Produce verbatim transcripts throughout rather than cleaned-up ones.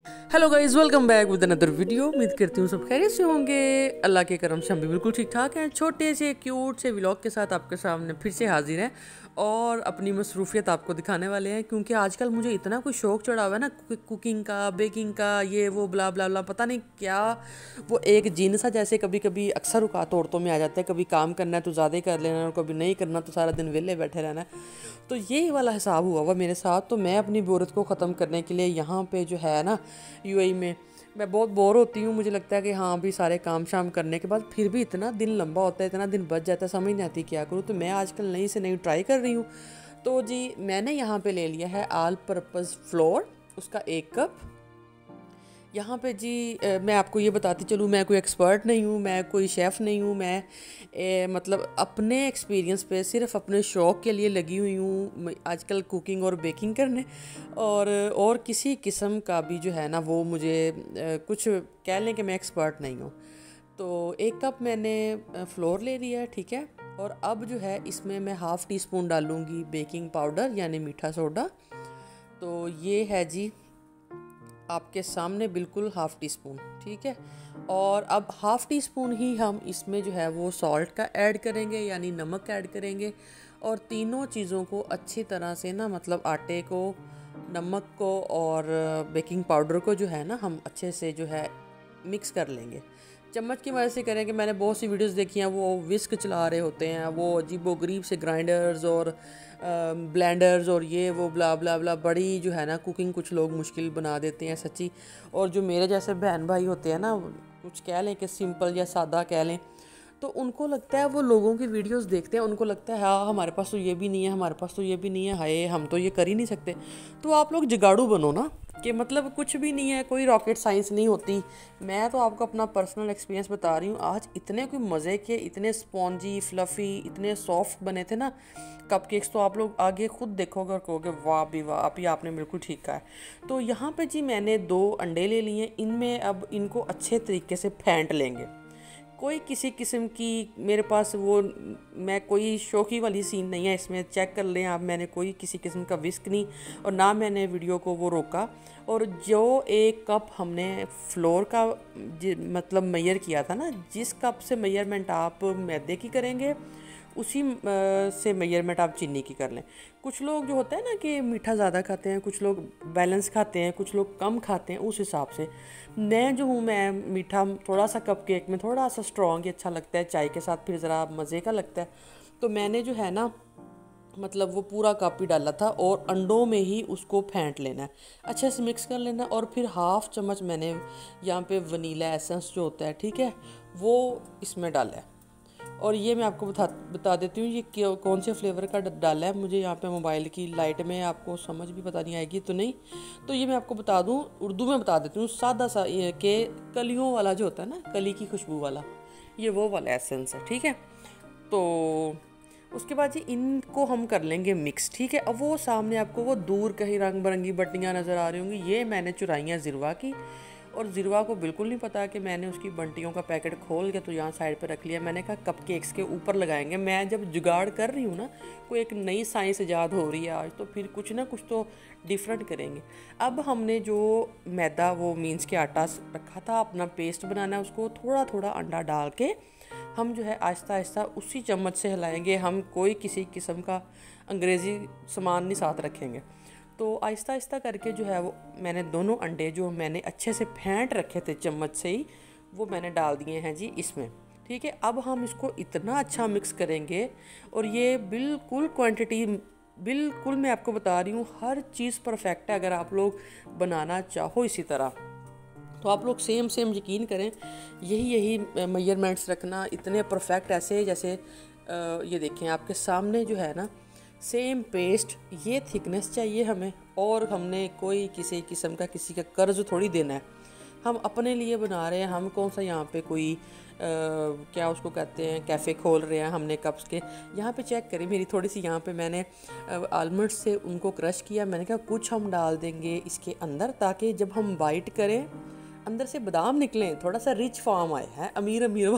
Hello guys, welcome back with another video. उम्मीद करती हूँ सब खैरियत से होंगे। अल्लाह के करम से हम भी बिल्कुल ठीक ठाक हैं। छोटे से क्यूट से व्लॉग के साथ आपके सामने फिर से हाजिर हैं और अपनी मसरूफियत आपको दिखाने वाले हैं, क्योंकि आजकल मुझे इतना कोई शौक चढ़ा हुआ है ना कुकिंग का, बेकिंग का, ये वो ब्ला ब्ला ब्ला, पता नहीं क्या वो एक जीन सा जैसे कभी कभी अक्सर औकात औरतों में आ जाता है। कभी काम करना है तो ज़्यादा ही कर लेना और कभी नहीं करना तो सारा दिन वेले बैठे रहना है। तो ये वाला हिसाब हुआ हुआ मेरे साथ। तो मैं अपनी बोरियत को ख़त्म करने के लिए यहाँ पे जो है ना यूएई में मैं बहुत बोर होती हूँ। मुझे लगता है कि हाँ भी सारे काम शाम करने के बाद फिर भी इतना दिन लंबा होता है, इतना दिन बच जाता है, समझ नहीं आती क्या करूँ। तो मैं आजकल नई से नई ट्राई कर रही हूँ। तो जी मैंने यहाँ पे ले लिया है ऑल पर्पज़ फ्लोर, उसका एक कप। यहाँ पे जी ए, मैं आपको ये बताती चलूँ, मैं कोई एक्सपर्ट नहीं हूँ, मैं कोई शेफ़ नहीं हूँ। मैं ए, मतलब अपने एक्सपीरियंस पे सिर्फ अपने शौक़ के लिए लगी हुई हूँ आजकल कुकिंग और बेकिंग करने। और और किसी किस्म का भी जो है ना वो मुझे ए, कुछ कह लें कि मैं एक्सपर्ट नहीं हूँ। तो एक कप मैंने फ्लोर ले लिया है, ठीक है। और अब जो है इसमें मैं हाफ़ टी स्पून डालूँगी बेकिंग पाउडर यानी मीठा सोडा। तो ये है जी आपके सामने बिल्कुल हाफ़ टी स्पून, ठीक है। और अब हाफ़ टी स्पून ही हम इसमें जो है वो सॉल्ट का ऐड करेंगे यानी नमक ऐड करेंगे। और तीनों चीज़ों को अच्छी तरह से ना, मतलब आटे को, नमक को और बेकिंग पाउडर को जो है ना हम अच्छे से जो है मिक्स कर लेंगे। चम्मच की मदद से करेंगे। मैंने बहुत सी वीडियोस देखी हैं, वो विस्क चला रहे होते हैं, वो अजीबो गरीब से ग्राइंडर्स और ब्लेंडर्स और ये वो ब्ला ब्ला ब्ला, बड़ी जो है ना कुकिंग कुछ लोग मुश्किल बना देते हैं सच्ची। और जो मेरे जैसे बहन भाई होते हैं ना, कुछ कह लें कि सिंपल या सादा कह लें, तो उनको लगता है, वो लोगों की वीडियोस देखते हैं, उनको लगता है हाँ हमारे पास तो ये भी नहीं है, हमारे पास तो ये भी नहीं है, हाय हम तो ये कर ही नहीं सकते। तो आप लोग जुगाड़ू बनो ना, कि मतलब कुछ भी नहीं है, कोई रॉकेट साइंस नहीं होती। मैं तो आपको अपना पर्सनल एक्सपीरियंस बता रही हूँ। आज इतने कोई मज़े के, इतने स्पॉन्जी फ्लफ़ी, इतने सॉफ्ट बने थे ना कपकेक्स, तो आप लोग आगे खुद देखोगे और कहोगे वाह भी वाह, आप ही आपने बिल्कुल ठीक कहा है। तो यहाँ पे जी मैंने दो अंडे ले लिए। इनमें अब इनको अच्छे तरीके से फेंट लेंगे। कोई किसी किस्म की मेरे पास वो, मैं कोई शौकी वाली सीन नहीं है इसमें, चेक कर लें आप। मैंने कोई किसी किस्म का विस्क नहीं और ना मैंने वीडियो को वो रोका। और जो एक कप हमने फ्लोर का मतलब मेजर किया था ना, जिस कप से मेजरमेंट आप मैदे की करेंगे उसी से मेजरमेंट आप चीनी की कर लें। कुछ लोग जो होता है ना कि मीठा ज़्यादा खाते हैं, कुछ लोग बैलेंस खाते हैं, कुछ लोग कम खाते हैं, उस हिसाब से मैं जो हूँ, मैं मीठा थोड़ा सा कप केक में थोड़ा सा स्ट्रॉन्ग ही अच्छा लगता है, चाय के साथ फिर ज़रा मज़े का लगता है। तो मैंने जो है ना मतलब वो पूरा कप ही डाला था और अंडों में ही उसको फेंट लेना है, अच्छे से मिक्स कर लेना। और फिर हाफ़ चम्मच मैंने यहाँ पे वनीला एसेंस जो होता है, ठीक है, वो इसमें डाला है। और ये मैं आपको बता बता देती हूँ ये कौन से फ्लेवर का डाला है। मुझे यहाँ पे मोबाइल की लाइट में आपको समझ भी पता नहीं आएगी तो नहीं, तो ये मैं आपको बता दूँ, उर्दू में बता देती हूँ सादा सा, ये कि कलियों वाला जो होता है ना, कली की खुशबू वाला, ये वो वाला एसेंस है, ठीक है। तो उसके बाद जी इनको हम कर लेंगे मिक्स, ठीक है। अब वो सामने आपको वो दूर कहीं रंग बिरंगी बट्टियाँ नज़र आ रही होंगी, ये मैंने चुराई हैं ज़िरवा की। और ज़िरवा को बिल्कुल नहीं पता कि मैंने उसकी बंटियों का पैकेट खोल के तो यहाँ साइड पे रख लिया। मैंने कहा कपकेक्स के ऊपर लगाएंगे। मैं जब जुगाड़ कर रही हूँ ना, कोई एक नई साइंस ईजाद हो रही है आज, तो फिर कुछ ना कुछ तो डिफरेंट करेंगे। अब हमने जो मैदा, वो मीन्स के आटा रखा था अपना पेस्ट बनाना है, उसको थोड़ा थोड़ा अंडा डाल के हम जो है आहिस्ता आहिस्ता उसी चम्मच से हिलाएंगे। हम कोई किसी किस्म का अंग्रेज़ी सामान नहीं साथ रखेंगे। तो आहिस्ता आहिस्ता करके जो है वो मैंने दोनों अंडे जो मैंने अच्छे से फेंट रखे थे चम्मच से ही, वो मैंने डाल दिए हैं जी इसमें, ठीक है। अब हम इसको इतना अच्छा मिक्स करेंगे और ये बिल्कुल क्वांटिटी, बिल्कुल मैं आपको बता रही हूँ, हर चीज़ परफेक्ट है। अगर आप लोग बनाना चाहो इसी तरह तो आप लोग सेम सेम यकीन करें, यही यही मेजरमेंट्स रखना, इतने परफेक्ट ऐसे जैसे ये देखें आपके सामने जो है ना, सेम पेस्ट, ये थिकनेस चाहिए हमें। और हमने कोई किसी किस्म का किसी का कर्ज थोड़ी देना है, हम अपने लिए बना रहे हैं। हम कौन सा यहाँ पे कोई आ, क्या उसको कहते हैं, कैफ़े खोल रहे हैं हमने कप्स के। यहाँ पे चेक करें मेरी थोड़ी सी, यहाँ पे मैंने आलमंड्स से उनको क्रश किया। मैंने कहा कुछ हम डाल देंगे इसके अंदर, ताकि जब हम वाइट करें अंदर से बादाम निकलें, थोड़ा सा रिच फॉर्म आए हैं, अमीर अमीर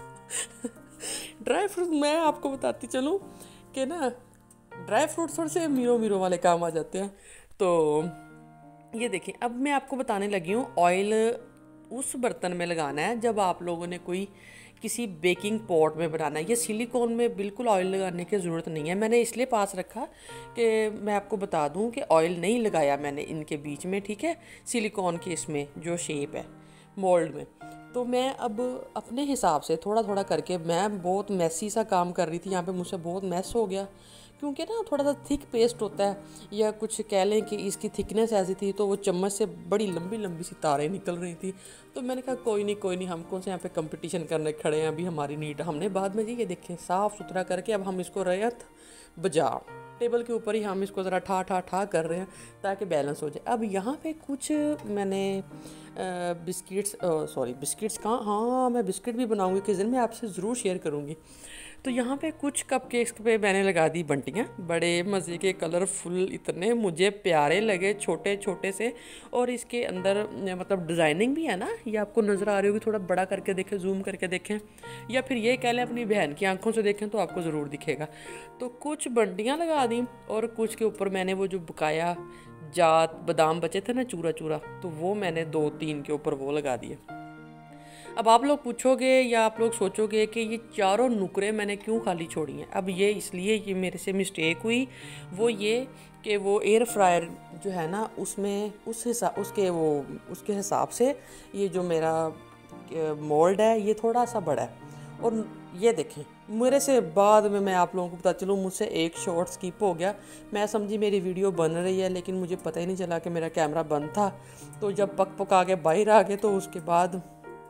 ड्राई फ्रूट। मैं आपको बताती चलूँ कि ना ड्राई फ्रूट थोड़े से मीरो मीरो वाले काम आ जाते हैं। तो ये देखिए, अब मैं आपको बताने लगी हूँ ऑयल उस बर्तन में लगाना है जब आप लोगों ने कोई किसी बेकिंग पॉट में बनाना है। ये सिलिकॉन में बिल्कुल ऑयल लगाने की ज़रूरत नहीं है। मैंने इसलिए पास रखा कि मैं आपको बता दूं कि ऑयल नहीं लगाया मैंने इनके बीच में, ठीक है, सिलिकॉन के इसमें जो शेप है मोल्ड में। तो मैं अब अपने हिसाब से थोड़ा थोड़ा करके, मैं बहुत मैसी सा काम कर रही थी यहाँ पे, मुझसे बहुत मैस हो गया क्योंकि ना थोड़ा सा थिक पेस्ट होता है, या कुछ कह लें कि इसकी थिकनेस ऐसी थी तो वो चम्मच से बड़ी लंबी लंबी सी तारें निकल रही थी। तो मैंने कहा कोई नहीं कोई नहीं, हम कौन से यहाँ पे कंपटीशन करने खड़े हैं, अभी हमारी नीट हमने बाद में जी ये देखें साफ़ सुथरा करके अब हम इसको रैयत बजा टेबल के ऊपर ही हम इसको ज़रा ठा ठा ठा कर रहे हैं ताकि बैलेंस हो जाए। अब यहाँ पे कुछ मैंने बिस्किट्स, सॉरी बिस्किट्स कहाँ, हाँ मैं बिस्किट भी बनाऊँगी किस दिन, मैं आपसे ज़रूर शेयर करूँगी। तो यहाँ पे कुछ कपकेक्स पे मैंने लगा दी बंटियाँ, बड़े मज़े के कलरफुल, इतने मुझे प्यारे लगे, छोटे छोटे से। और इसके अंदर मतलब डिज़ाइनिंग भी है ना, ये आपको नज़र आ रही होगी, थोड़ा बड़ा करके देखें, जूम करके देखें, या फिर ये कह लें अपनी बहन की आंखों से देखें तो आपको ज़रूर दिखेगा। तो कुछ बंटियाँ लगा दी और कुछ के ऊपर मैंने वो जो बकाया जात बादाम बचे थे ना चूरा चूरा, तो वो मैंने दो तीन के ऊपर वो लगा दिए। अब आप लोग पूछोगे या आप लोग सोचोगे कि ये चारों नुकरे मैंने क्यों खाली छोड़ी हैं। अब ये इसलिए ये मेरे से मिस्टेक हुई, वो ये कि वो एयर फ्रायर जो है ना उसमें उस हिसाब उसके वो उसके हिसाब से ये जो मेरा मोल्ड है ये थोड़ा सा बड़ा है। और ये देखें, मेरे से बाद में मैं आप लोगों को पता चलूँ मुझसे एक शॉट स्किप हो गया, मैं समझी मेरी वीडियो बन रही है लेकिन मुझे पता ही नहीं चला कि मेरा कैमरा बंद था। तो जब पक पका के बाहर आ गए तो उसके बाद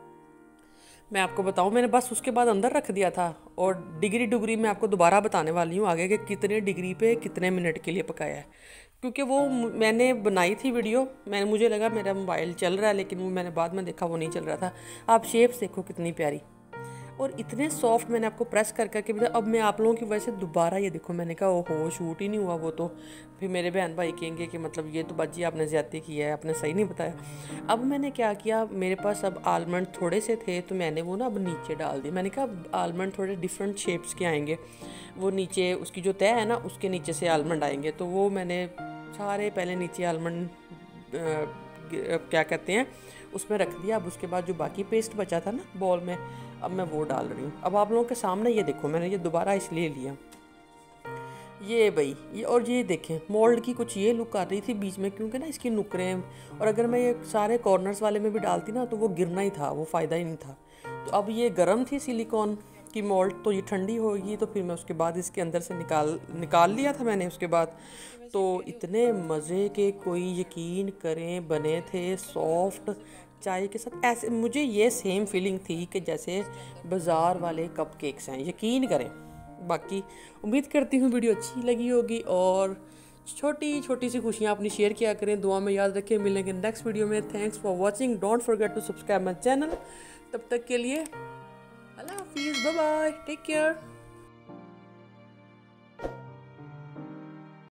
मैं आपको बताऊं, मैंने बस उसके बाद अंदर रख दिया था। और डिग्री डिग्री मैं आपको दोबारा बताने वाली हूँ आगे कि कितने डिग्री पे कितने मिनट के लिए पकाया है, क्योंकि वो मैंने बनाई थी वीडियो, मैंने मुझे लगा मेरा मोबाइल चल रहा है लेकिन वो मैंने बाद में देखा वो नहीं चल रहा था। आप शेप्स देखो कितनी प्यारी और इतने सॉफ्ट, मैंने आपको प्रेस कर करके भी। अब मैं आप लोगों की वजह से दोबारा ये देखो, मैंने कहा ओहो शूट ही नहीं हुआ वो, तो फिर मेरे बहन भाई कहेंगे कि मतलब ये तो बाजी आपने ज़्यादती की है, आपने सही नहीं बताया। अब मैंने क्या किया, मेरे पास अब आलमंड थोड़े से थे तो मैंने वो ना अब नीचे डाल दिए। मैंने कहा आलमंड थोड़े डिफरेंट शेप्स के आएंगे, वो नीचे उसकी जो तय है ना उसके नीचे से आलमंड आएंगे, तो वो मैंने सारे पहले नीचे आलमंड क्या कहते हैं उसमें रख दिया। अब उसके बाद जो बाकी पेस्ट बचा था ना बॉल में, अब मैं वो डाल रही हूँ। अब आप लोगों के सामने ये देखो, मैंने ये दोबारा इसलिए लिया ये भाई ये, और ये देखें मोल्ड की कुछ ये लुक आ रही थी बीच में क्योंकि ना इसकी नुकरें, और अगर मैं ये सारे कॉर्नर्स वाले में भी डालती ना तो वो गिरना ही था, वो फ़ायदा ही नहीं था। तो अब ये गर्म थी सिलिकॉन की मोल्ड, तो ये ठंडी होगी तो फिर मैं उसके बाद इसके अंदर से निकाल निकाल लिया था मैंने उसके बाद। तो इतने मज़े के, कोई यकीन करें, बने थे सॉफ्ट चाय के साथ। ऐसे मुझे ये सेम फीलिंग थी कि जैसे बाज़ार वाले कपकेक्स हैं, यकीन करें। बाकी उम्मीद करती हूँ वीडियो अच्छी लगी होगी और छोटी छोटी सी खुशियाँ अपनी शेयर किया करें, दुआ में याद रखें। मिलेंगे नेक्स्ट वीडियो में। Thanks for watching, don't forget to subscribe my channel. तब तक के लिए अल्लाह हाफिज़, बाय बाय, टेक केयर।